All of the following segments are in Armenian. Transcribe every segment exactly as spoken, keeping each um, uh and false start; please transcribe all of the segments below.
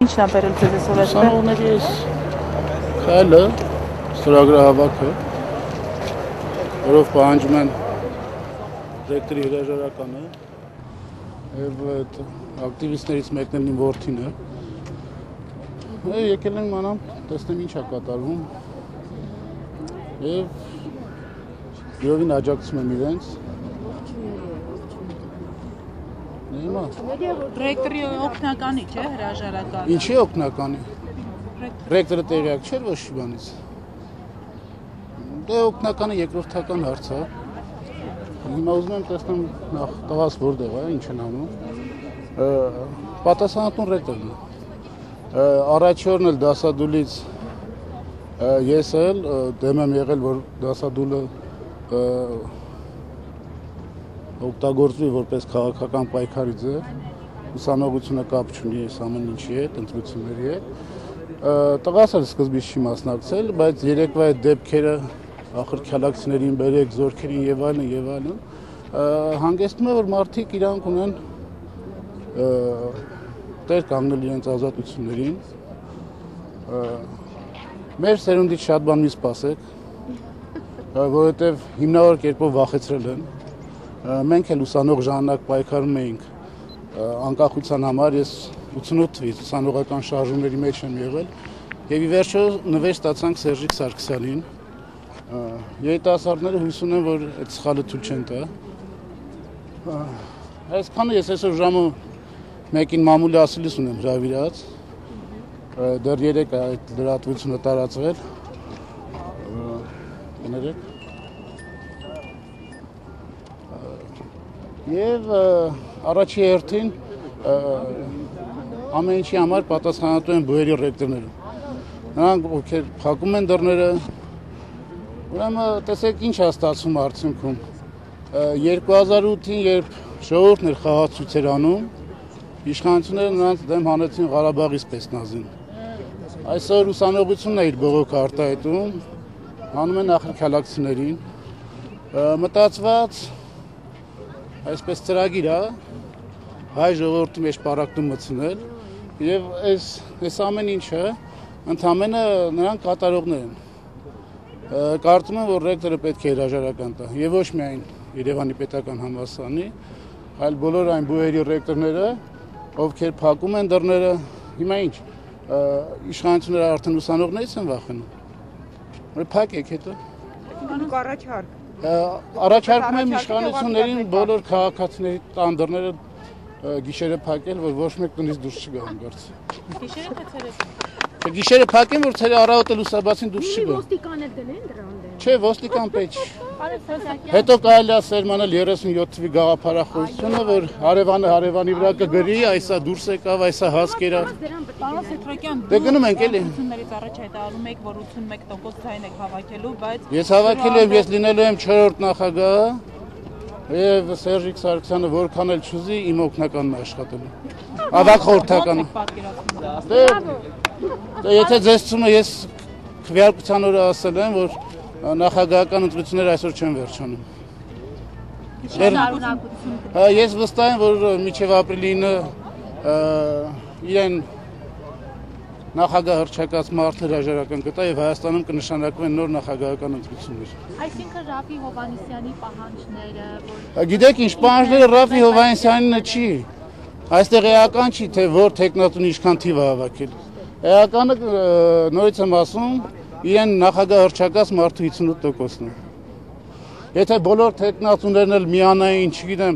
Ինչն է բերել ձեզ այսօր այստեղ։ Ուսանողների այս քայլը, ստորագրահավաքը, որով պահանջում են ռեկտորի հրաժարականը, եւ այդ ակտիվիստներից մեկն էլ իմ որդին է։ Եկել են մանամ, տեսնեմ ինչ է կատարվում։ Եվ յովին աջակցում եմ իրենց։ Ռեկտորի օգնականի չէ հրաժարականը։ Ինչի օգնականի։ Ռեկտորը տեղյակ չէր ոչ մի բանից։ Դե օգնականը երկրորդական հարց է։ Հիմա ուզում եմ տեսնեմ նախ տղաս որտեղ է, ինչ են անում։ Պատասխանատուն ռեկտորն է։ Առաջի օրն էլ դասադուլից ես էլ դեմ եմ եղել, որ դասադուլը օգտագործվի որպես քաղաքական պայքարի ձև, ուսանողությունը կապ չունի այս ամեն ինչի հետ, ընտրությունների հետ։ Տղաս էլ սկզբից չի մասնակցել, բայց երեկվա այդ դեպքերը ախր քյալաքցիներին բերեք, զորքերին եւ այլն եւ այլն, հանգեցնում է, որ մարդիկ իրանք ունեն տեր կանգնել իրենց ազատություններին։ Մեր սերունդից շատ բան մի սպասեք, որովհետեւ հիմնավոր կերպով վախեցրել են։ Մենք էլ ուսանող ժամանակ պայքարում էինք անկախության համար, ես ութանոթ թվականից ուսանողական շարժումների մեջ եմ եղել եւ ի վերջո նվեր ստացանք Սերժիկ Սարգսյանին։ Երիտասարդները հույս ունեն, որ այդ սխալը թույլ չեն տա։ Այսքանը ես այսօր ժամը մեկին մամուլի ասելիս ունեմ հրավիրած։ Դեռ երեք այդ լրատվությունը տարածվել։ Կներեք։ Եվ առաջի հերթին ամեն ինչի համար պատասխանատու են բուհերի ռեկտորները։ Նրանք ովքեր փակում են դռները, ուրեմն տեսեք ինչ է ստացվում արդյունքում։ երկու հազար ութին երբ ժողովուրդն էր խաղացույցեր անում, իշխանությունները նրանց դեմ հանեցին Ղարաբաղի սպեցնազին։ Այսօր ուսանողությունն է իր բողոքը արտահայտում, հանում են ախր քյալաքցիներին, մտածված այսպես ծրագիր է հայ ժողովրդի մեջ պարակտում մտցնել եւ այս այս ամեն ինչը ընդամենը նրանք կատարողներ են։ Կարծում եմ, որ ռեկտորը պետք է հրաժարական տա եւ ոչ միայն Երևանի պետական համալսարանի, այլ բոլոր այն բուհերի ռեկտորները, ովքեր փակում են դռները, հիմա ինչ իշխանությունները արդեն ուսանողներից են վախենում։ Որ փակեք հետո։ Դուք առաջարկ Առաջարկում եմ իշխանություններին բոլոր քաղաքացիների տան դռները գիշերը փակել, որ ոչ մեկ տնից դուրս չգա հանգարց։ Գիշերը թե ցերեկ։ Չէ, գիշերը փակեն, որ ցերը առավոտը լուսաբացին դուրս չգա։ Ոստիկան էլ դնեն դրան դեմ։ Չէ, ոստիկան պետք չի։ Հետո կարելի է սերմանել երեսունյոթ թվի գաղափարախոսությունը, որ հարևանը հարևանի վրա կգրի, այսա դուրս եկավ, այսա հաս կերավ։ Պարոն Սեթրոկյան, դե գնում ենք էլի։ ուսումներից առաջ հայտարարում եք, որ ութանմեկ տոկոս ձայն եք հավաքելու, բայց ես հավաքել եմ, ես լինելու եմ չորրորդ նախագահը, եւ Սերժիկ Սարգսյանը որքան էլ չուզի, իմ օգնականն է աշխատելու։ Ավակ խորհրդականը։ Դե Դե եթե ձեզ ցումը ես քվեարկության օրը ասել եմ, որ նախագահական ընտրությունները այսօր չեն վերջանում։ Ես վստահ եմ, որ մինչև ապրիլի ինը իրեն նախագահ հռչակած մարդը հրաժարական կտա եւ Հայաստանում կնշանակվեն նոր նախագահական ընտրություններ։ Այսինքն Ռաֆի Հովհաննիսյանի պահանջները, Գիտեք ինչ, պահանջները Ռաֆի Հովհաննիսյանինը չի։ Այստեղ էական չի, թե որ տեխնատուն ինչքան թիվ է հավաքել։ Էականը նորից եմ ասում, իրեն նախագահ հռչակած մարդու հիսունութ տոկոսն է։ Եթե բոլոր տեխնատուններն էլ միանային, չգիտեմ,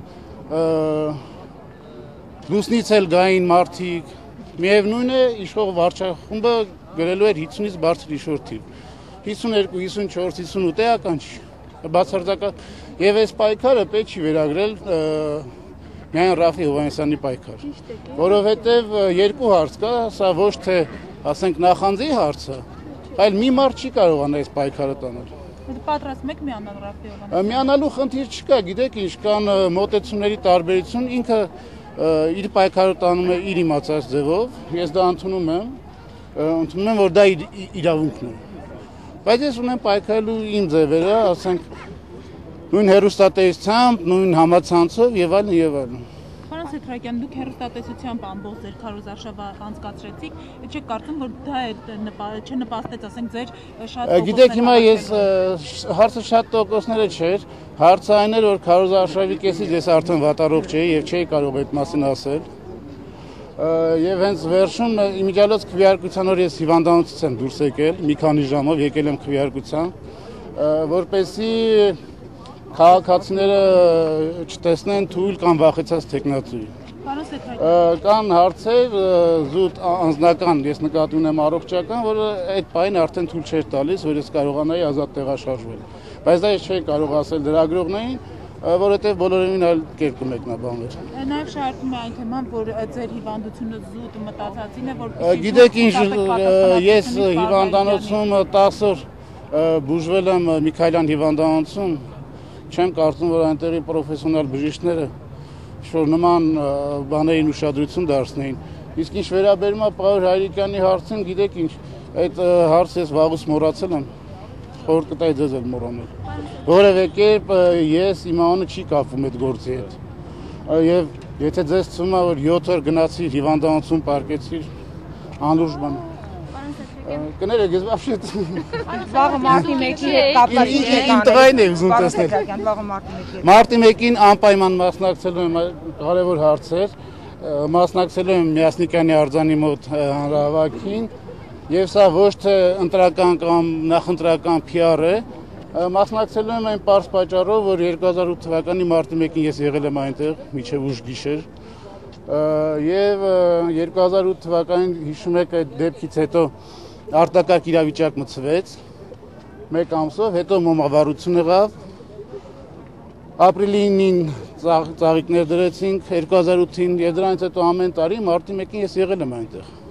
լուսնից էլ գային մարդիկ, միևնույն է, իշխող վարչախումբը գրելու էր հիսունից բարձր իշխող թիվ։ հիսունհինգ, հիսունչորս, հիսունութ էական չի։ Բացարձական եւ այս պայքարը պետք չի վերագրել միայն Ռաֆի Հովհաննիսյանի պայքար, որովհետև երկու հարց կա, սա ոչ թե ասենք նախանձի հարց է, այլ մի մարդ չի կարողանա այս պայքարը տանել։ Պատրաստ եք միանալ Ռաֆի Հովհաննիսյանին։ Միանալու խնդիր չկա, գիտեք ինչ, կան մոտեցումների տարբերություն, ինքը իր պայքարը տանում է իր իմացած ձևով, ես դա ընդունում եմ, ընդունում եմ, որ դա իրավունքն է։ Բայց ես ունեմ պայքարելու իմ ձևերը, ասենք նույն հեռուստատեսությամբ, նույն համացանցով եւ այլն եւ այլն։ Պարոն Սեթրակյան, դուք հեռուստատեսությամբ ամբողջ ձեր քարոզարշավը անցկացրեցիք, չեք կարծում, որ դա չնպաստեց, ասենք, ձեր շատ Գիտեք, հիմա ես հարցը շատ տոկոսները չէր, հարցը այն էր, որ քարոզարշավի կեսից ես արդեն վատառողջ էի եւ չէի կարող այդ մասին ասել։ Եվ հենց վերջում իմիջիալոց քվեարկության օր ես հիվանդանոցից եմ դուրս եկել, մի քանի ժամով եկել եմ քվեարկության, որպեսզի քաղաքացիները չտեսնեն թույլ կամ վախեցած թեկնածուի։ Կան հարցեր զուտ անձնական, ես նկատի ունեմ առողջական, որը այդ պահին արդեն թույլ չէր տալիս, որ ես կարողանայի ազատ տեղաշարժվել։ Բայց դա ես չէի կարող ասել լրագրողներին, որովհետև բոլորովին այլ կերպ կմեկնաբանվեր։ Նաև շարքում է այն թեման, որ ձեր հիվանդությունը զուտ մտածածին է, որ Գիտեք ինչ, ես հիվանդանոցում տասը օր բուժվել եմ Միքայելյան հիվանդանոցում, չեմ կարծում, որ այնտեղի պրոֆեսիոնալ բժիշկները շոր նման բաներին ուշադրություն դարձնեին։ Իսկ ինչ վերաբերում է Պարոն Հայրիկյանի հարցին, գիտեք ինչ, այդ հարցը ես վաղուց մոռացել եմ, խորհուրդ կտայի ձեզ էլ մոռանել։ Որևէ կերպ ես իմ անունը չի կապվում այդ գործի հետ։ Եվ եթե ձեզ թվում է, որ յոթ օր գնացիր հիվանդանոցում պարկեցիր, անուշ բան։ Կներեք, ես вообще Վաղը մարտի մեկի հետ կապված իմ տղային է ուզում տեսնել։ Վաղը մարտի մեկի հետ։ Մարտի մեկին անպայման մասնակցելու եմ կարևոր հարցեր, մասնակցելու եմ Միասնիկյանի արձանի մոտ հանրահավաքին, եւ սա ոչ թե ընտրական կամ նախընտրական P R է, մասնակցելու եմ այն պարզ պատճառով, որ երկու հազար ութ թվականի մարտի մեկին ես եղել եմ այնտեղ, մինչև ուշ գիշեր, եւ երկու հազար ութ թվականին հիշում եք այդ դեպքից հետո արտակարգ իրավիճակ մցվեց մեկ ամսով, հետո մոմավառություն եղավ, ապրիլի ինին ծաղիկներ դրեցինք երկու հազար ութին եւ դրանից հետո ամեն տարի մարտի մեկին ես եղել եմ այնտեղ։